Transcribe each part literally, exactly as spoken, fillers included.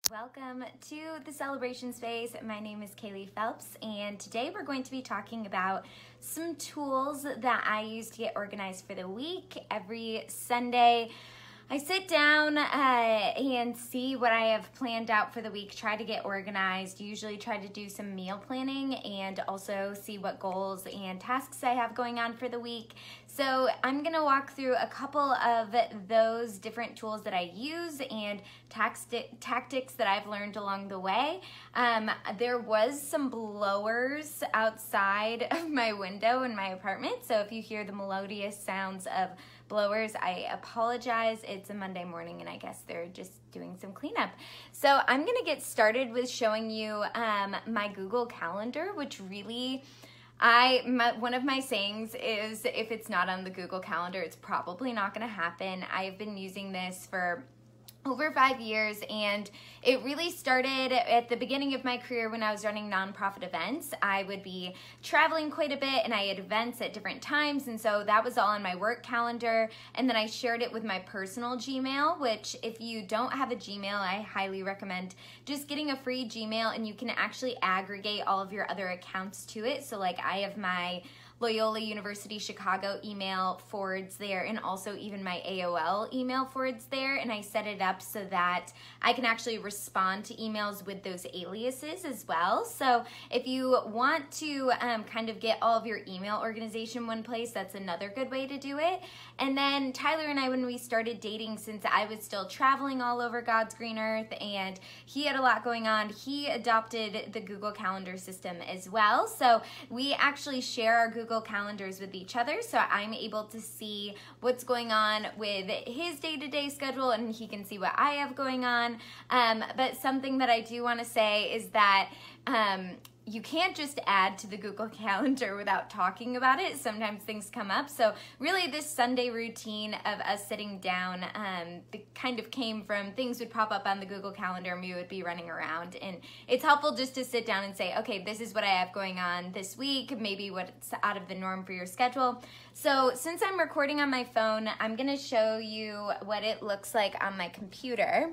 Welcome to the Celebration Space. My name is Kaylee Phelps, and today we're going to be talking about some tools that I use to get organized for the week. Every Sunday, I sit down uh, and see what I have planned out for the week, try to get organized, usually try to do some meal planning, and also see what goals and tasks I have going on for the week. So I'm gonna walk through a couple of those different tools that I use and tactics that I've learned along the way. Um, there was some blowers outside of my window in my apartment, so if you hear the melodious sounds of blowers, I apologize. It's a Monday morning and I guess they're just doing some cleanup. So I'm gonna get started with showing you um, my Google Calendar, which really, I my, one of my sayings is if it's not on the Google Calendar, it's probably not gonna happen. I've been using this for over five years, and it really started at the beginning of my career when I was running nonprofit events. I would be traveling quite a bit and I had events at different times, and so that was all on my work calendar, and then I shared it with my personal Gmail, which if you don't have a Gmail, I highly recommend just getting a free Gmail, and you can actually aggregate all of your other accounts to it. So like I have my Loyola University Chicago email forwards there, and also even my A O L email forwards there, and I set it up so that I can actually respond to emails with those aliases as well. So if you want to um, kind of get all of your email organization in one place, that's another good way to do it. And then Tyler and I, when we started dating, since I was still traveling all over God's green earth and he had a lot going on, he adopted the Google Calendar system as well. So we actually share our Google Google calendars with each other, so I'm able to see what's going on with his day-to-day schedule, and he can see what I have going on. Um, but something that I do want to say is that um, you can't just add to the Google Calendar without talking about it. Sometimes things come up. So really this Sunday routine of us sitting down um, kind of came from things would pop up on the Google Calendar and we would be running around. And it's helpful just to sit down and say, okay, this is what I have going on this week, maybe what's out of the norm for your schedule. So since I'm recording on my phone, I'm gonna show you what it looks like on my computer.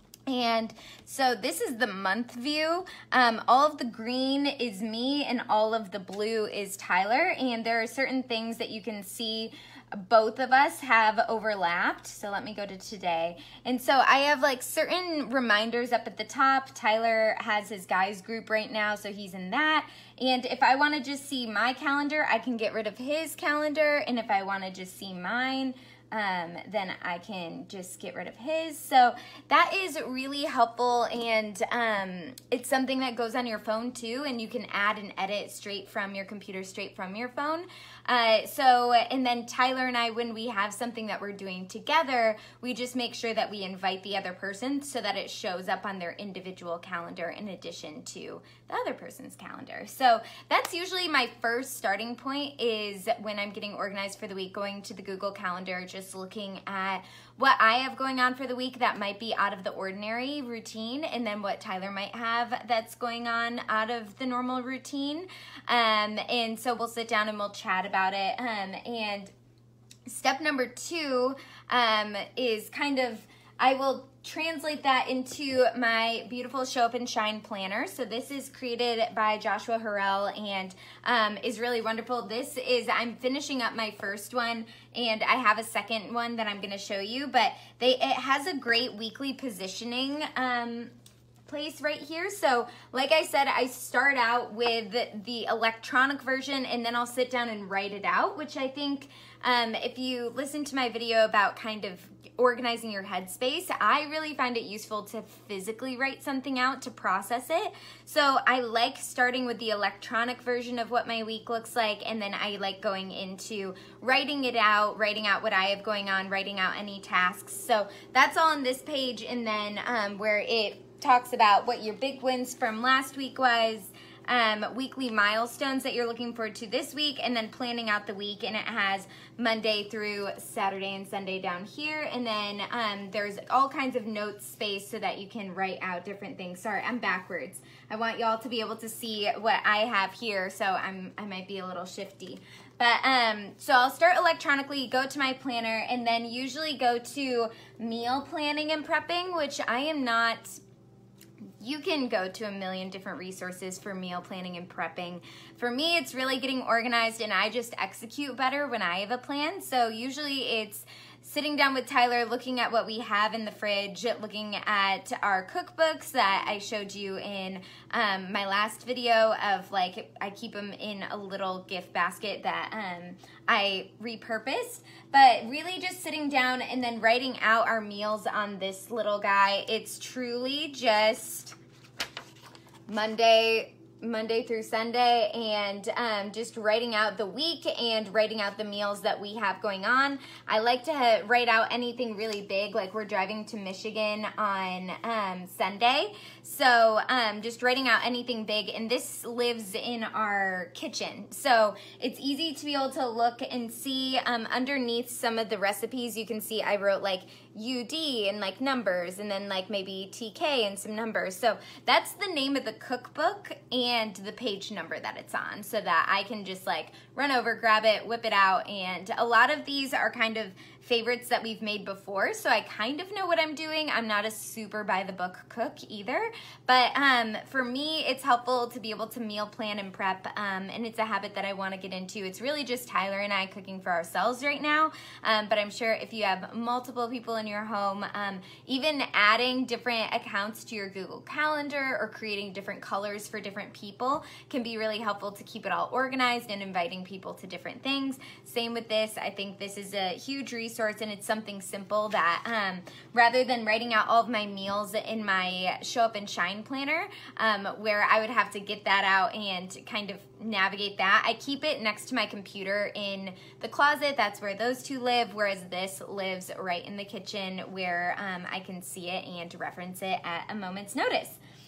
And so this is the month view. Um, all of the green is me and all of the blue is Tyler. And there are certain things that you can see both of us have overlapped. So let me go to today. And so I have like certain reminders up at the top. Tyler has his guys group right now, so he's in that. And if I want to just see my calendar, I can get rid of his calendar. And if I want to just see mine, Um, then I can just get rid of his. So that is really helpful, and um, it's something that goes on your phone too, and you can add and edit straight from your computer, straight from your phone. Uh, so, and then Tyler and I, when we have something that we're doing together, we just make sure that we invite the other person so that it shows up on their individual calendar in addition to the other person's calendar. So that's usually my first starting point, is when I'm getting organized for the week, going to the Google Calendar, just looking at what I have going on for the week that might be out of the ordinary routine, and then what Tyler might have that's going on out of the normal routine. Um, and so we'll sit down and we'll chat about it. Um, and step number two um, is kind of, I will translate that into my beautiful Show Up and Shine planner. So this is created by Joshua Harrell and um, is really wonderful. This is, I'm finishing up my first one, and I have a second one that I'm going to show you, but they it has a great weekly positioning um, place right here. So like I said, I start out with the electronic version, and then I'll sit down and write it out, which I think um, if you listen to my video about kind of organizing your headspace, I really find it useful to physically write something out to process it. So I like starting with the electronic version of what my week looks like, and then I like going into writing it out, writing out what I have going on, writing out any tasks. So that's all on this page, and then um, where it talks about what your big wins from last week was, um, weekly milestones that you're looking forward to this week, and then planning out the week, and it has Monday through Saturday and Sunday down here, and then um, there's all kinds of notes space so that you can write out different things. Sorry, I'm backwards. I want y'all to be able to see what I have here, so I'm, I might be a little shifty. But um, so I'll start electronically, go to my planner, and then usually go to meal planning and prepping, which I am not You can go to a million different resources for meal planning and prepping. For me, it's really getting organized, and I just execute better when I have a plan. So usually it's sitting down with Tyler, looking at what we have in the fridge, looking at our cookbooks that I showed you in um, my last video of, like, I keep them in a little gift basket that um, I repurposed, but really just sitting down and then writing out our meals on this little guy. It's truly just Monday, Monday through Sunday, and um, just writing out the week and writing out the meals that we have going on. I like to ha- write out anything really big, like we're driving to Michigan on um, Sunday. So um, just writing out anything big, and this lives in our kitchen. So it's easy to be able to look and see um, underneath some of the recipes. You can see I wrote like U D and like numbers, and then like maybe T K and some numbers. So that's the name of the cookbook and the page number that it's on, so that I can just like run over, grab it, whip it out. And a lot of these are kind of favorites that we've made before, so I kind of know what I'm doing. I'm not a super by the book cook either, but um, for me, it's helpful to be able to meal plan and prep, um, and it's a habit that I want to get into. It's really just Tyler and I cooking for ourselves right now, um, but I'm sure if you have multiple people in your home, um, even adding different accounts to your Google Calendar or creating different colors for different people can be really helpful to keep it all organized and inviting people to different things. Same with this. I think this is a huge resource, and it's something simple that um, rather than writing out all of my meals in my Show Up and Shine planner, um, where I would have to get that out and kind of navigate that, I keep it next to my computer in the closet. That's where those two live, whereas this lives right in the kitchen where um, I can see it and reference it at a moment's notice.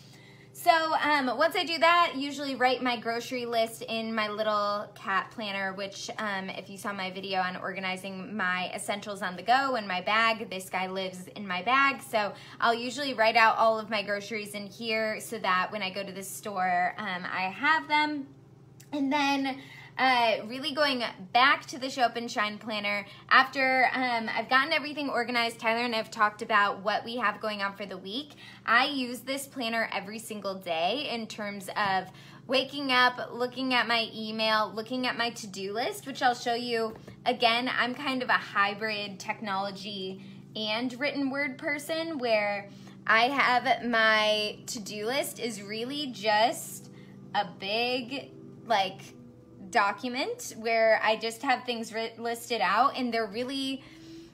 So um, once I do that, usually write my grocery list in my little cat planner, which um, if you saw my video on organizing my essentials on the go in my bag, this guy lives in my bag. So I'll usually write out all of my groceries in here so that when I go to the store, um, I have them. And then Uh, really going back to the Show Up and Shine planner, after um, I've gotten everything organized, Tyler and I have talked about what we have going on for the week. I use this planner every single day in terms of waking up, looking at my email, looking at my to-do list, which I'll show you. Again, I'm kind of a hybrid technology and written word person, where I have my to-do list is really just a big, like, document where I just have things listed out, and they're really,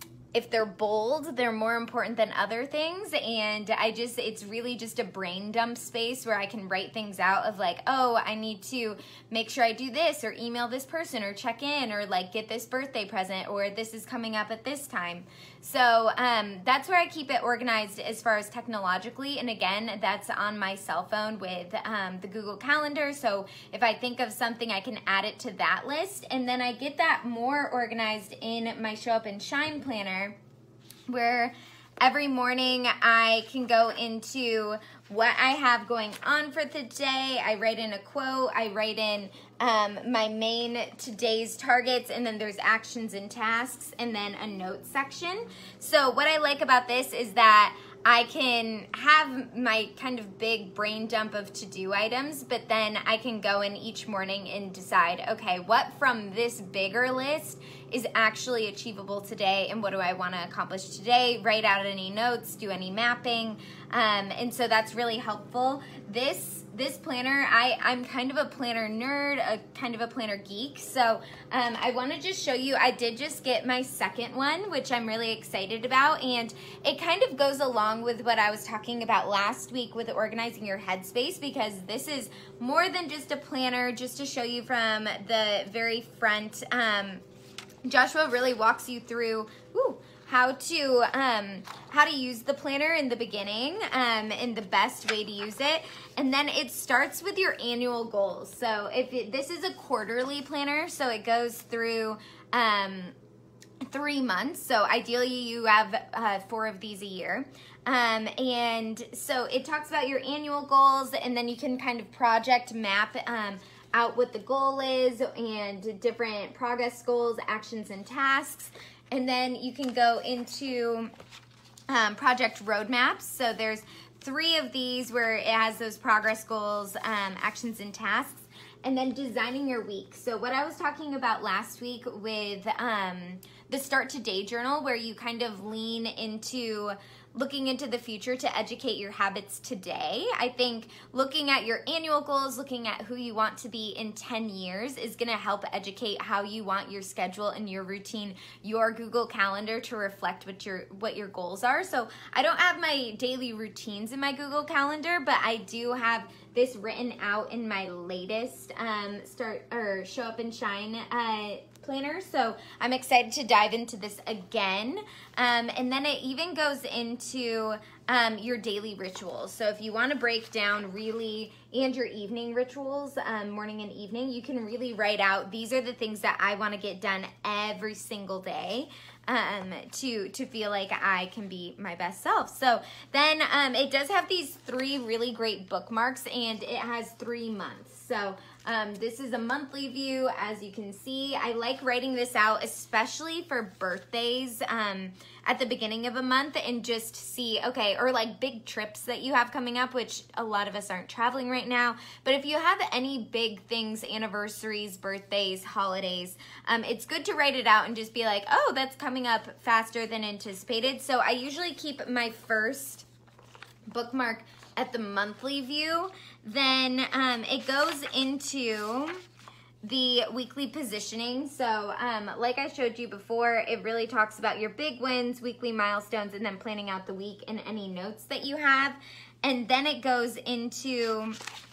if they're bold, they're more important than other things. And I just, it's really just a brain dump space where I can write things out of like, oh, I need to make sure I do this, or email this person, or check in, or like get this birthday present, or this is coming up at this time. So um, that's where I keep it organized as far as technologically. And again, that's on my cell phone with um, the Google Calendar. So if I think of something, I can add it to that list. And then I get that more organized in my Show Up and Shine planner, where every morning I can go into what I have going on for the day. I write in a quote, I write in um, my main today's targets, and then there's actions and tasks, and then a notes section. So what I like about this is that I can have my kind of big brain dump of to-do items, but then I can go in each morning and decide, okay, what from this bigger list is actually achievable today, and what do I want to accomplish today? Write out any notes, do any mapping, um, and so that's really helpful. This this planner, I, I'm kind of a planner nerd, a kind of a planner geek, so um, I want to just show you, I did just get my second one, which I'm really excited about, and it kind of goes along with what I was talking about last week with organizing your headspace, because this is more than just a planner. Just to show you from the very front, um, Joshua really walks you through woo, how to um, how to use the planner in the beginning, um, and the best way to use it. And then it starts with your annual goals. So if it, this is a quarterly planner, so it goes through um, three months. So ideally you have uh, four of these a year. Um, and so it talks about your annual goals, and then you can kind of project map um, out what the goal is, and different progress goals, actions, and tasks. And then you can go into um, project roadmaps. So there's three of these where it has those progress goals, um, actions and tasks, and then designing your week. So what I was talking about last week with um, the Start Today journal, where you kind of lean into looking into the future to educate your habits today. I think looking at your annual goals, looking at who you want to be in ten years is gonna help educate how you want your schedule and your routine, your Google Calendar to reflect what your what your goals are. So I don't have my daily routines in my Google Calendar, but I do have this written out in my latest um, start or show up and shine uh, planner. So I'm excited to dive into this again. Um, and then it even goes into um, your daily rituals. So if you want to break down really, and your evening rituals, um, morning and evening, you can really write out, these are the things that I want to get done every single day um, to, to feel like I can be my best self. So then um, it does have these three really great bookmarks, and it has three months. So um, this is a monthly view, as you can see. I like writing this out, especially for birthdays um, at the beginning of a month, and just see, okay, or like big trips that you have coming up, which a lot of us aren't traveling right now. But if you have any big things, anniversaries, birthdays, holidays, um, it's good to write it out and just be like, oh, that's coming up faster than anticipated. So I usually keep my first bookmark at the monthly view. Then um, it goes into the weekly positioning. So um, like I showed you before, it really talks about your big wins, weekly milestones, and then planning out the week and any notes that you have. And then it goes into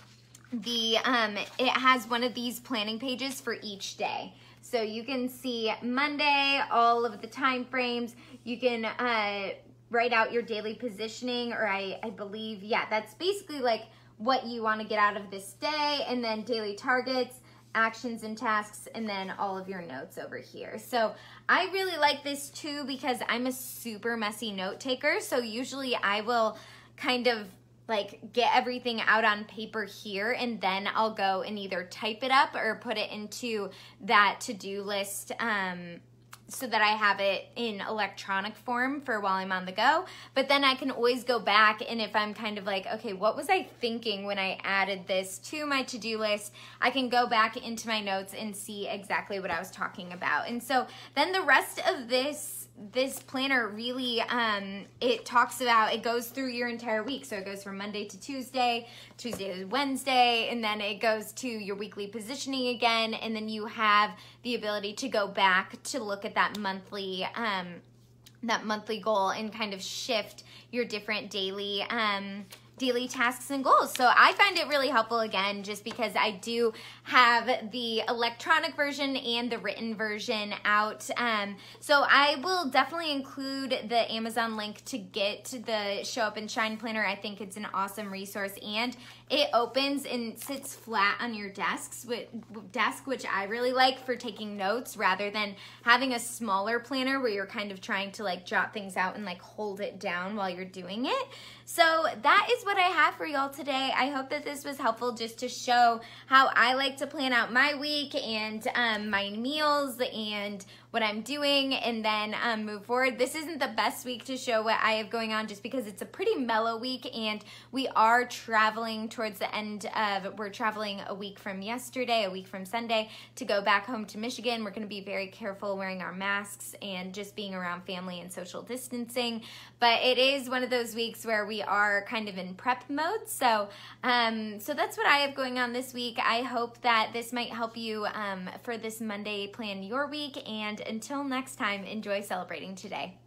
the, um, it has one of these planning pages for each day. So you can see Monday, all of the time frames. You can uh, write out your daily positioning, or I, I believe, yeah, that's basically like what you want to get out of this day, and then daily targets, actions and tasks, and then all of your notes over here. So I really like this too because I'm a super messy note taker. So usually I will kind of like get everything out on paper here, and then I'll go and either type it up or put it into that to-do list um, so that I have it in electronic form for while I'm on the go. But then I can always go back, and if I'm kind of like, okay, what was I thinking when I added this to my to-do list, I can go back into my notes and see exactly what I was talking about. And so then the rest of this this planner really, um, it talks about, it goes through your entire week. So it goes from Monday to Tuesday, Tuesday to Wednesday, and then it goes to your weekly positioning again. And then you have the ability to go back to look at that monthly, um, that monthly goal and kind of shift your different daily, um, daily tasks and goals. So I find it really helpful, again, just because I do have the electronic version and the written version out. Um, so I will definitely include the Amazon link to get the Show Up and Shine planner. I think it's an awesome resource, and it opens and sits flat on your desks, with, desk, which I really like for taking notes rather than having a smaller planner where you're kind of trying to like jot things out and like hold it down while you're doing it. So that is what I have for y'all today. I hope that this was helpful, just to show how I like to plan out my week and um, my meals and what I'm doing, and then um, move forward. This isn't the best week to show what I have going on, just because it's a pretty mellow week, and we are traveling towards the end of, we're traveling a week from yesterday, a week from Sunday, to go back home to Michigan. We're gonna be very careful wearing our masks and just being around family and social distancing. But it is one of those weeks where we are kind of in prep mode. So, um, so that's what I have going on this week. I hope that this might help you um, for this Monday plan your week, and until next time, enjoy celebrating today.